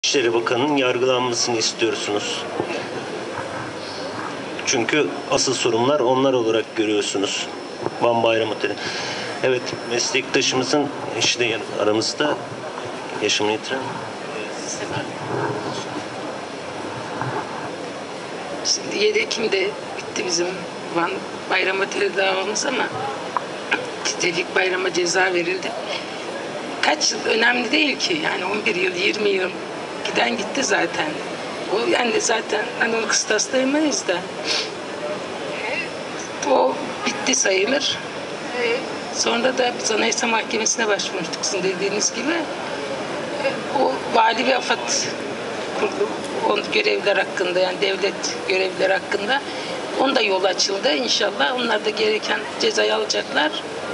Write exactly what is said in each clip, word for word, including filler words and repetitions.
İçişleri Bakanı'nın yargılanmasını istiyorsunuz. Çünkü asıl sorunlar onlar olarak görüyorsunuz. Van Bayram Oteli. Evet, meslektaşımızın eşi de aramızda, yaşamını yitiren. Şimdi yedi Ekim'de bitti bizim Van Bayram Oteli davamız ama Tevfik Bayram'a ceza verildi. Kaç yıl önemli değil ki, yani on bir yıl, yirmi yıl giden gitti zaten. O yani zaten hani onu kıstaslayamayız da. O bitti sayılır. Sonra da biz Anayasa Mahkemesi'ne başvurmuştuk sizin dediğiniz gibi. O vali ve AFAD kurulu, onun görevler hakkında, yani devlet görevlileri hakkında onda yol açıldı. İnşallah onlar da gereken cezayı alacaklar.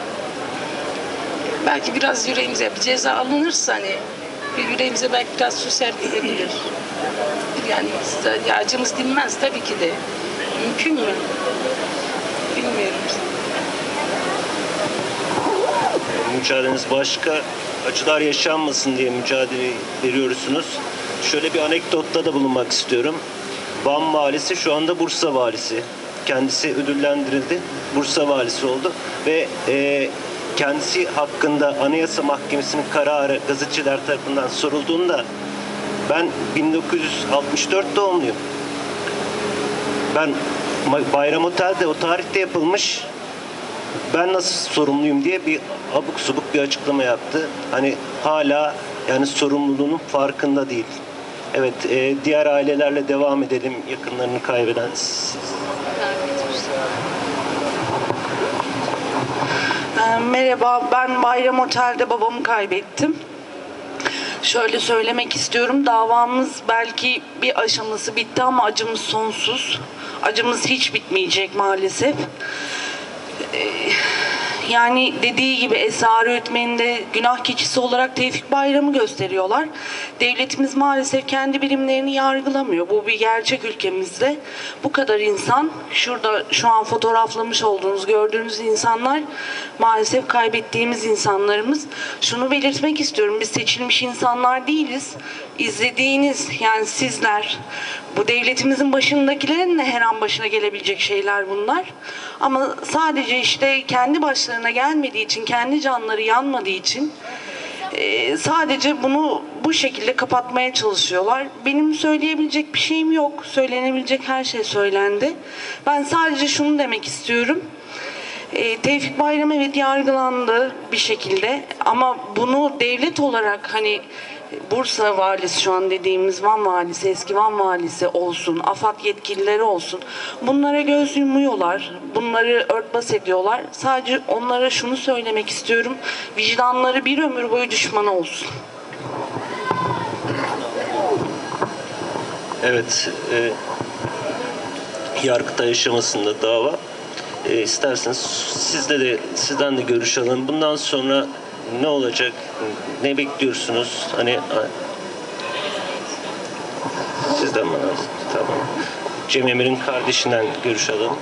Belki biraz yüreğimize bir ceza alınırsa hani bir yüreğimize belki biraz su serpilebilir. Yani acımız dinmez tabii ki de. Mümkün mü? Bilmiyorum. Mücadeleniz başka acılar yaşanmasın diye mücadele veriyorsunuz. Şöyle bir anekdotta da bulunmak istiyorum. Van valisi şu anda Bursa valisi. Kendisi ödüllendirildi. Bursa valisi oldu ve e, kendisi hakkında Anayasa Mahkemesi'nin kararı gazeteciler tarafından sorulduğunda ben bin dokuz yüz altmış dört doğumluyum. Ben Bayram Otel'de o tarihte yapılmış, ben nasıl sorumluyum diye bir abuk subuk bir açıklama yaptı. Hani hala yani sorumluluğunun farkında değil. Evet, e, diğer ailelerle devam edelim, yakınlarını kaybeden. Merhaba, ben Bayram Otel'de babamı kaybettim. Şöyle söylemek istiyorum, davamız belki bir aşaması bitti ama acımız sonsuz. Acımız hiç bitmeyecek maalesef. Yani dediği gibi Esra öğretmeninde günah keçisi olarak Tevfik Bayram'ı gösteriyorlar. Devletimiz maalesef kendi birimlerini yargılamıyor. Bu bir gerçek ülkemizde. Bu kadar insan, şurada şu an fotoğraflamış olduğunuz, gördüğünüz insanlar maalesef kaybettiğimiz insanlarımız. Şunu belirtmek istiyorum, biz seçilmiş insanlar değiliz. İzlediğiniz, yani sizler, bu devletimizin başındakilerin de her an başına gelebilecek şeyler bunlar. Ama sadece işte kendi başlarına gelmediği için, kendi canları yanmadığı için e, sadece bunu bu şekilde kapatmaya çalışıyorlar. Benim söyleyebilecek bir şeyim yok. Söylenebilecek her şey söylendi. Ben sadece şunu demek istiyorum. E, Tevfik Bayram evet yargılandı bir şekilde ama bunu devlet olarak hani Bursa valisi, şu an dediğimiz Van valisi, eski Van valisi olsun, AFAD yetkilileri olsun, bunlara göz yumuyorlar, bunları örtbas ediyorlar. Sadece onlara şunu söylemek istiyorum, vicdanları bir ömür boyu düşmanı olsun. Evet, e, Yargıtay aşamasında dava. E, isterseniz sizde de sizden de görüş alalım. Bundan sonra ne olacak? Ne bekliyorsunuz? Hani sizden bana. Tamam. Cem Emir'in kardeşinden görüş alalım.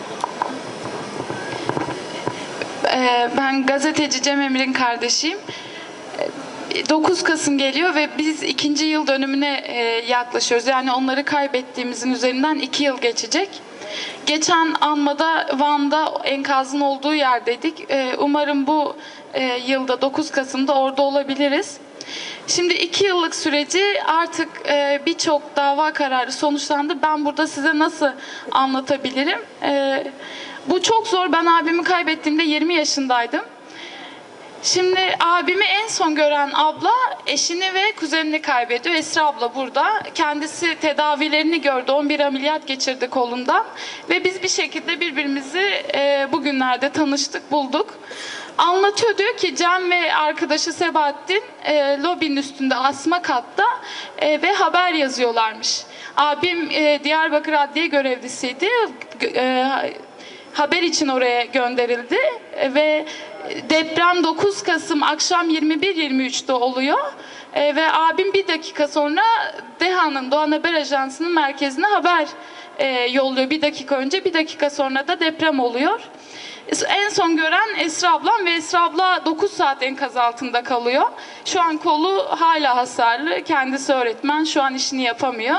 Ben gazeteci Cem Emir'in kardeşiyim. dokuz Kasım geliyor ve biz ikinci yıl dönümüne yaklaşıyoruz. Yani onları kaybettiğimizin üzerinden iki yıl geçecek. Geçen anmada Van'da enkazın olduğu yerdeydik. Umarım bu yılda dokuz Kasım'da orada olabiliriz. Şimdi iki yıllık süreci artık birçok dava kararı sonuçlandı. Ben burada size nasıl anlatabilirim? Bu çok zor. Ben abimi kaybettiğimde yirmi yaşındaydım. Şimdi abimi en son gören abla eşini ve kuzenini kaybediyor. Esra abla burada. Kendisi tedavilerini gördü. on bir ameliyat geçirdi kolundan. Ve biz bir şekilde birbirimizi e, bugünlerde tanıştık, bulduk. Anlatıyor, diyor ki Cem ve arkadaşı Sebahattin e, lobinin üstünde asma katta e, ve haber yazıyorlarmış. Abim e, Diyarbakır Adliye görevlisiydi. E, haber için oraya gönderildi ve deprem dokuz Kasım akşam yirmi bir yirmi üçte oluyor e, ve abim bir dakika sonra DEHA'nın, Doğan Haber Ajansı'nın merkezine haber e, yolluyor. Bir dakika önce, bir dakika sonra da deprem oluyor. En son gören Esra ablam ve Esra abla dokuz saat enkaz altında kalıyor. Şu an kolu hala hasarlı. Kendisi öğretmen. Şu an işini yapamıyor.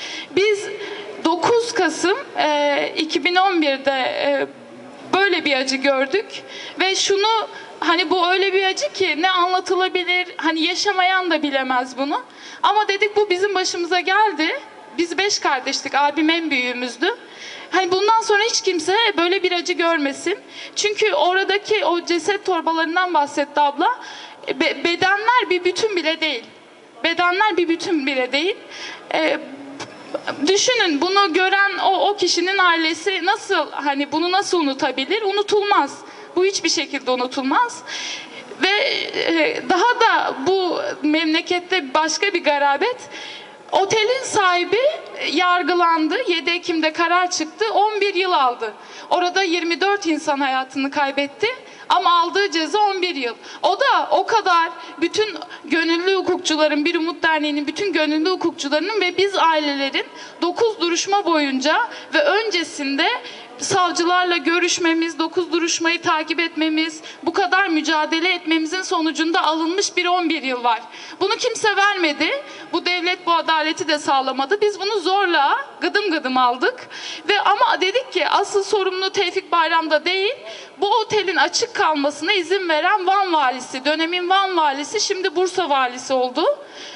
Biz dokuz Kasım iki bin on bir'de böyle bir acı gördük ve şunu, hani bu öyle bir acı ki ne anlatılabilir, hani yaşamayan da bilemez bunu. Ama dedik bu bizim başımıza geldi. Biz beş kardeştik, abim en büyüğümüzdü. Hani bundan sonra hiç kimse böyle bir acı görmesin. Çünkü oradaki o ceset torbalarından bahsetti abla. Be- bedenler bir bütün bile değil. Bedenler bir bütün bile değil. Ee, Düşünün, bunu gören o, o kişinin ailesi nasıl, hani bunu nasıl unutabilir? Unutulmaz. Bu hiçbir şekilde unutulmaz. Ve e, daha da bu memlekette başka bir garabet. Otelin sahibi yargılandı. yedi Ekim'de karar çıktı. on bir yıl aldı. Orada yirmi dört insan hayatını kaybetti. Ama aldığı ceza on bir yıl. O da o kadar bütün gönüllü hukukçuların, Bir Umut Derneği'nin bütün gönüllü hukukçularının ve biz ailelerin dokuz duruşma boyunca ve öncesinde savcılarla görüşmemiz, dokuz duruşmayı takip etmemiz, bu kadar mücadele etmemizin sonucunda alınmış bir on bir yıl var. Bunu kimse vermedi. Bu devlet bu adaleti de sağlamadı. Biz bunu zorla gıdım gıdım aldık. Ve ama dedik ki asıl sorumlu Tevfik Bayram'da değil, bu otelin açık kalmasına izin veren Van valisi, dönemin Van valisi, şimdi Bursa valisi oldu.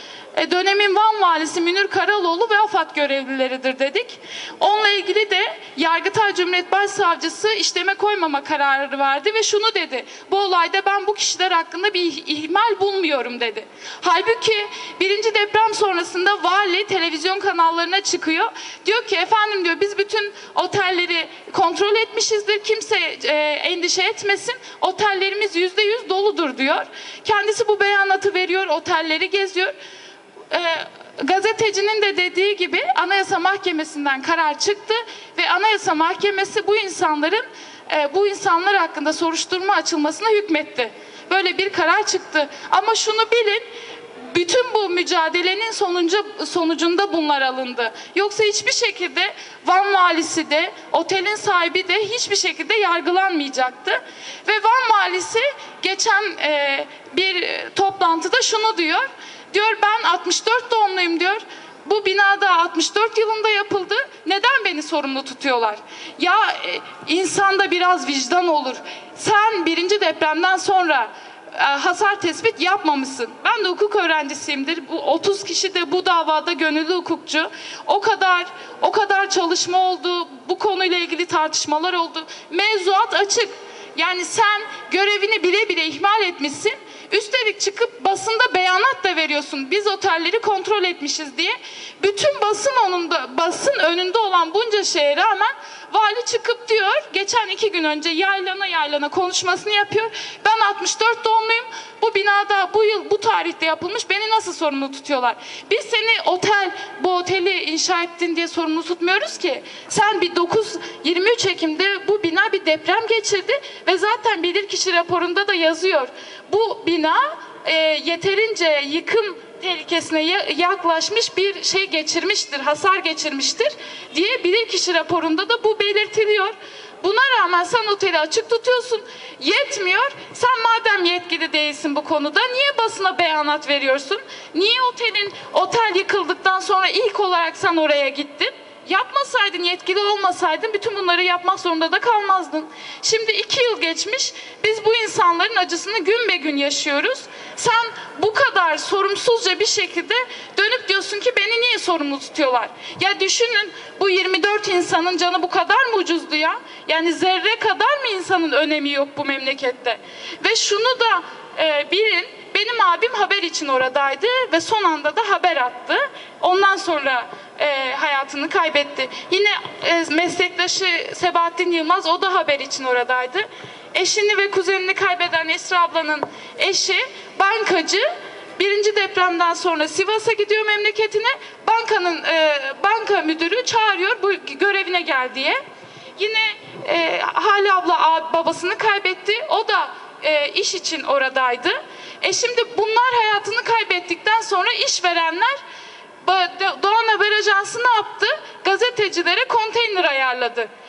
E, dönemin Van valisi Münir Karaloğlu ve AFAD görevlileridir dedik. Onunla ilgili de Yargıtay Cumhuriyet Başsavcısı işleme koymama kararı verdi ve şunu dedi: bu olayda ben bu kişiler hakkında bir ihmal bulmuyorum dedi. Halbuki birinci deprem sonrasında vali televizyon kanallarına çıkıyor. Diyor ki efendim diyor, biz bütün otelleri kontrol etmişizdir. Kimse e, endişe etmesin. Otellerimiz yüzde yüz doludur diyor. Kendisi bu beyanatı veriyor, otelleri geziyor. E, gazetecinin de dediği gibi Anayasa Mahkemesi'nden karar çıktı ve Anayasa Mahkemesi bu insanların e, bu insanlar hakkında soruşturma açılmasına hükmetti. Böyle bir karar çıktı. Ama şunu bilin, bütün bu mücadelenin sonucu, sonucunda bunlar alındı. Yoksa hiçbir şekilde Van valisi de, otelin sahibi de hiçbir şekilde yargılanmayacaktı. Ve Van valisi geçen e, bir toplantıda şunu diyor. Diyor ben altmış dört doğumluyum diyor. Bu binada altmış dört yılında yapıldı. Neden beni sorumlu tutuyorlar? Ya e, insanda biraz vicdan olur. Sen birinci depremden sonra e, hasar tespit yapmamışsın. Ben de hukuk öğrencisiyimdir. Bu otuz kişi de bu davada gönüllü hukukçu. O kadar o kadar çalışma oldu. Bu konuyla ilgili tartışmalar oldu. Mevzuat açık. Yani sen görevini bile bile ihmal etmişsin. Üstelik çıkıp basında beyanat da veriyorsun. Biz otelleri kontrol etmişiz diye. Bütün basın önünde, basın önünde olan bunca şeye rağmen vali çıkıp diyor, geçen iki gün önce yaylana yaylana konuşmasını yapıyor. Ben altmış dört doğumluyum. Bu binada bu yıl bu tarihte yapılmış. Beni nasıl sorumlu tutuyorlar? Biz seni otel, bu oteli inşa ettin diye sorumlu tutmuyoruz ki. Sen bir dokuz yirmi üç Ekim'de bu bina bir deprem geçirdi ve zaten bilirkişi raporunda da yazıyor. Bu bina e, yeterince yıkım tehlikesine yaklaşmış bir şey geçirmiştir, hasar geçirmiştir diye bilirkişi raporunda da bu belirtiliyor. Buna rağmen sen oteli açık tutuyorsun. Yetmiyor. Sen madem yetkili değilsin bu konuda, niye basına beyanat veriyorsun? Niye otelin otel yıkıldıktan sonra ilk olarak sen oraya gittin? Yapmasaydın, yetkili olmasaydın bütün bunları yapmak zorunda da kalmazdın. Şimdi iki yıl geçmiş, biz bu insanların acısını gün be gün yaşıyoruz. Sen bu kadar sorumsuzca bir şekilde dönüp diyorsun ki beni niye sorumlu tutuyorlar? Ya düşünün, bu yirmi dört insanın canı bu kadar mı ucuzdu ya? Yani zerre kadar mı insanın önemi yok bu memlekette? Ve şunu da e, bilin, benim abim haber için oradaydı ve son anda da haber attı. Ondan sonra e, hayatını kaybetti. Yine e, meslektaşı Sebahattin Yılmaz, o da haber için oradaydı. Eşini ve kuzenini kaybeden Esra ablanın eşi bankacı. Birinci depremden sonra Sivas'a gidiyor memleketine. Bankanın e, banka müdürü çağırıyor bu görevine gel diye. Yine e, Hale abla abi, babasını kaybetti. O da e, iş için oradaydı. E şimdi bunlar hayatını kaybettikten sonra işverenler, Doğan Haber Ajansı ne yaptı? Gazetecilere konteyner ayarladı.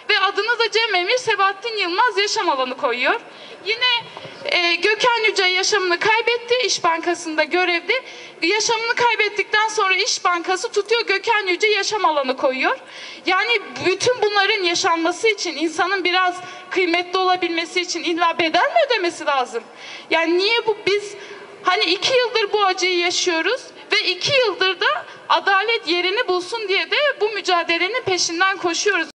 ve adını da Cem Emir Sebahattin Yılmaz Yaşam Alanı koyuyor. Yine e, Gökhan Yüce yaşamını kaybetti, İş Bankası'nda görevli. Yaşamını kaybettikten sonra İş Bankası tutuyor, Gökhan Yüce Yaşam Alanı koyuyor. Yani bütün bunların yaşanması için, insanın biraz kıymetli olabilmesi için illa bedel mi ödemesi lazım? Yani niye bu biz hani iki yıldır bu acıyı yaşıyoruz ve iki yıldır da adalet yerini bulsun diye de bu mücadelenin peşinden koşuyoruz.